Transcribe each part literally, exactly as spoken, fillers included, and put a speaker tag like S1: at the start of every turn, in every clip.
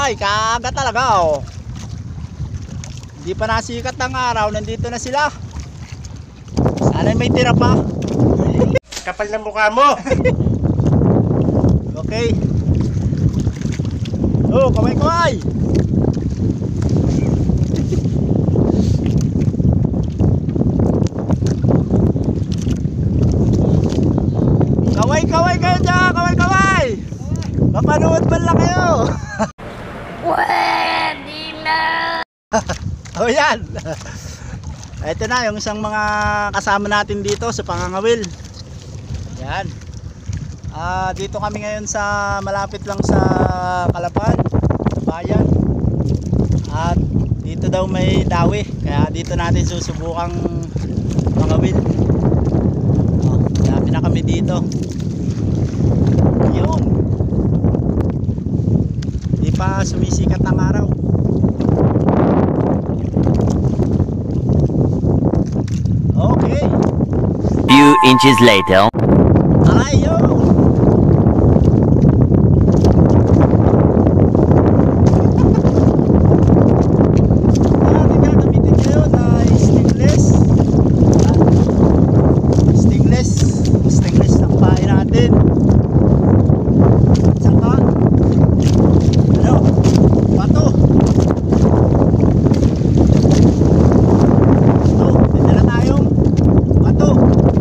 S1: kaway, kaaga talaga oh. Hindi pa nasikat ng araw, nandito na sila. Sana may tira pa.
S2: Kapal ng mukha mo.
S1: Okay. Oh, kaway kaway. Kaway kaway kayo dyan, kaway kaway. Mapanood ba lang kayo?
S3: Pwede na.
S1: Oh yan. Ito na yung isang mga kasama natin dito sa pangangawil. Yan. Ah, dito kami ngayon sa malapit lang sa Kalapan, sa bayan. At dito daw may dawi, kaya dito natin susubukang mangawil. Oh, kaya na kami dito. Yun. Di pa sumisikat ang araw. Okay.
S4: Few inches later.
S1: Ayo. Ating gagamitin ngayon ay stainless. Stainless. Stainless ang pahay natin. At saka ano? Bato. So, dala tayong bato.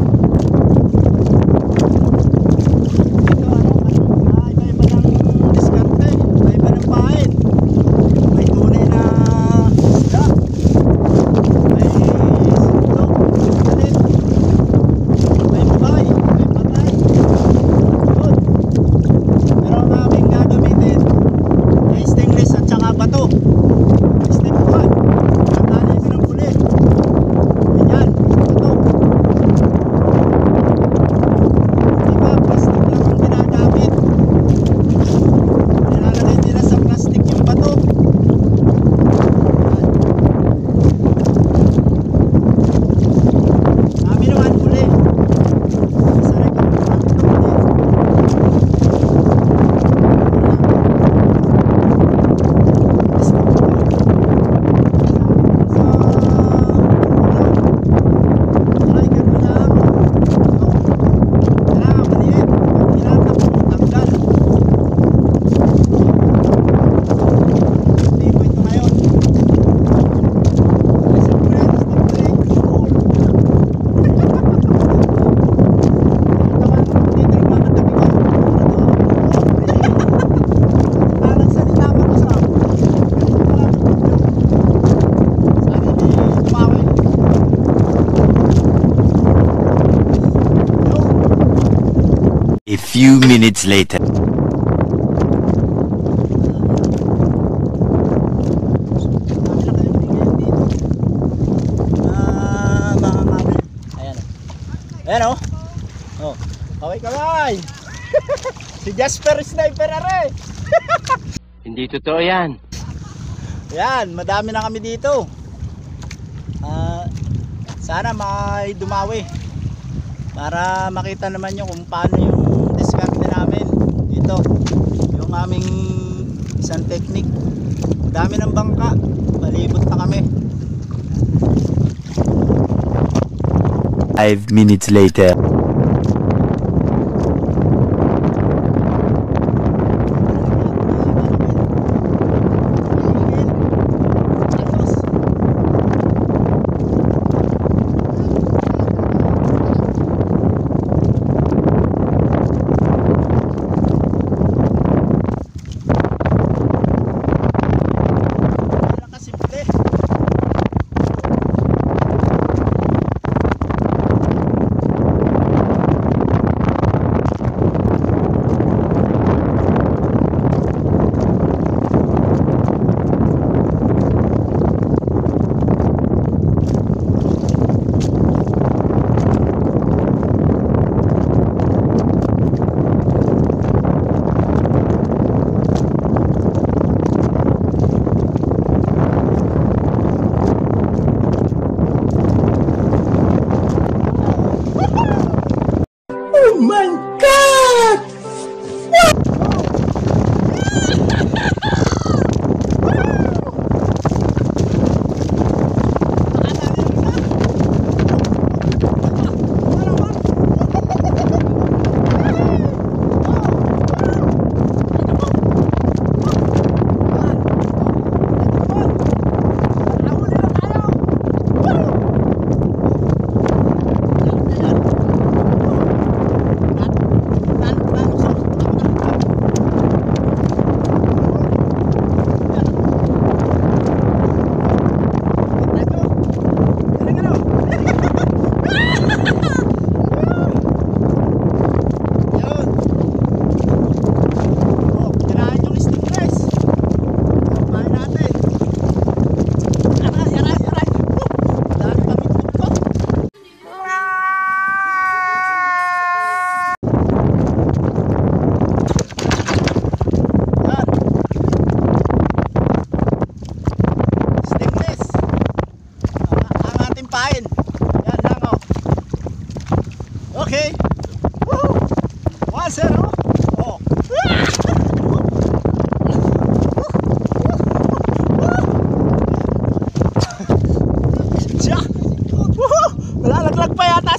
S4: A few minutes later.
S1: Ah, mga kabel. Ayan o. Ayan o. Oh, kaway kaway. Si Jasper Sniper are.
S4: Hindi totoo yan.
S1: Yan, madami na kami dito. Ah, sana may dumawi. Para makita naman nyo kung paano yung diskarte namin dito. Yung aming isang technique. Dami ng bangka. Palibot na kami.
S4: Five minutes later.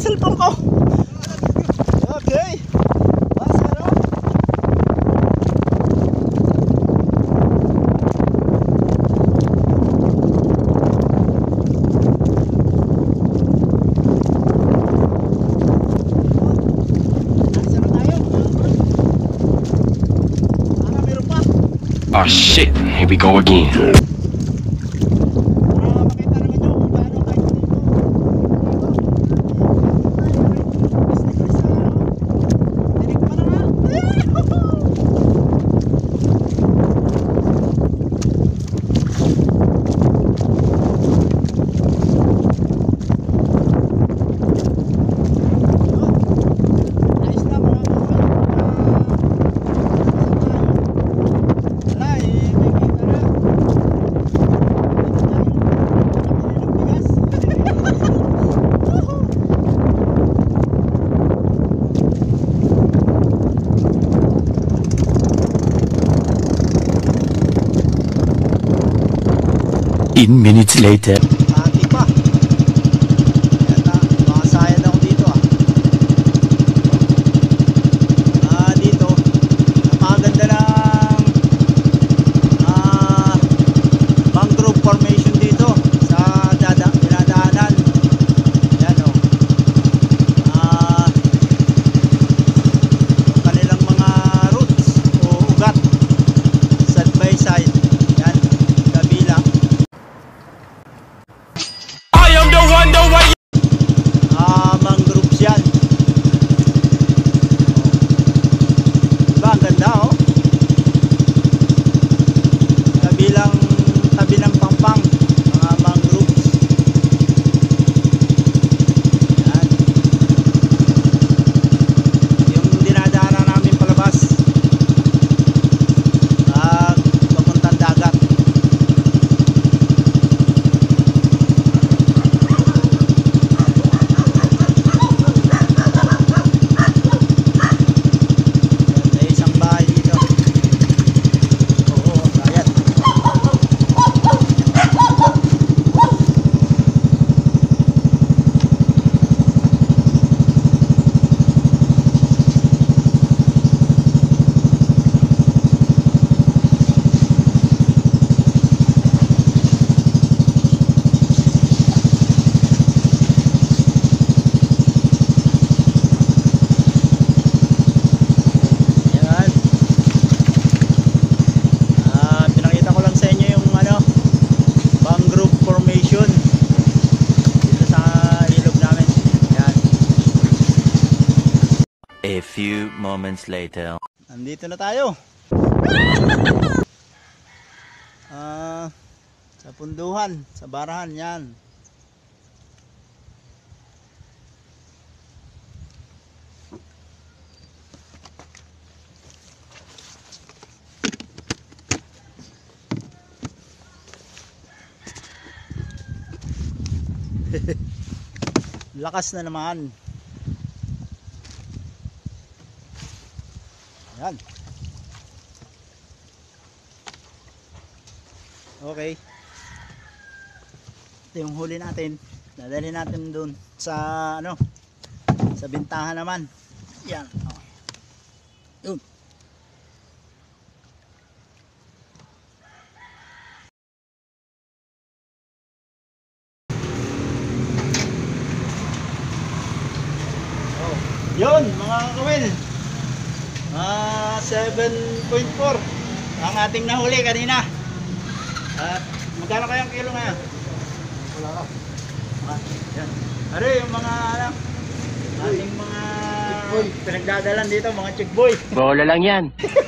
S1: cellphone ko. Okay. Masarap.
S2: Oh shit, here we go again.
S4: Fifteen minutes later.
S1: Ati pa. Ayan na, makasayad ako dito ah. Ah, dito. Napakaganda ng ah, mangrove formation dito sa dada, dinadaanan. Ayan o. Ah, yung kanilang mga roots o ugat. Side by side. Ayan, kabila. Ah, mangroves yan. Diba, ang ganda oh. Kabilang tabi ng Pampang, mga mangroves. Yan. Yung dinadaanan namin palabas, ah, papuntang dagat.
S4: A few moments later.
S1: Nandito na tayo. Ah, sa punduhan, sa barahan yan. Lakas na naman. Yan. Okay. Ito yung huli natin. Dadalhin natin dun sa ano, sa bintahan naman. Yan. Oh. Yun. Oh. Yun mga kawil. Ah, seven point four ang ating nahuli kanina. At magkano kayang kilo ngayon? Wala ka. Ah, yan. Ano yung mga ano, ating mga pinagdadalan dito, mga chick boy.
S4: Bola lang yan.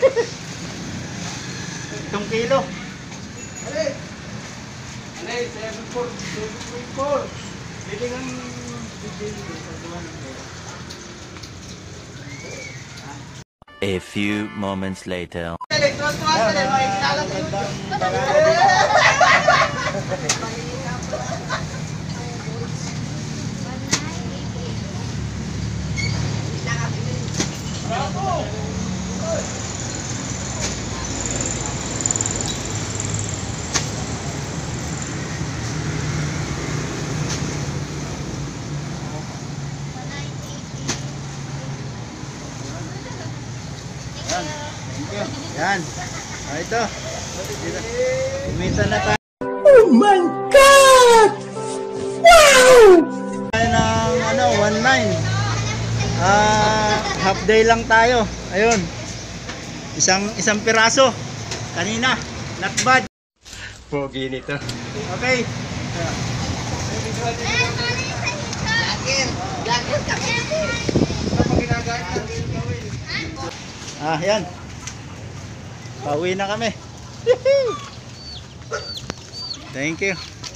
S1: Itong kilo. Ano? Ano? seven point four. Bili ng bibili sa duwan ng kilo.
S4: A few moments later.
S1: Yan. Ah, ito. Kumita na tayo.
S3: Oh my God! Wow!
S1: Tayo ng ano, one nine. Ah, half day lang tayo. Ayun. Isang isang piraso. Kanina. Not bad.
S5: Pogi nito.
S1: Okay. Ah, yan. Pauwi na kami. Thank you.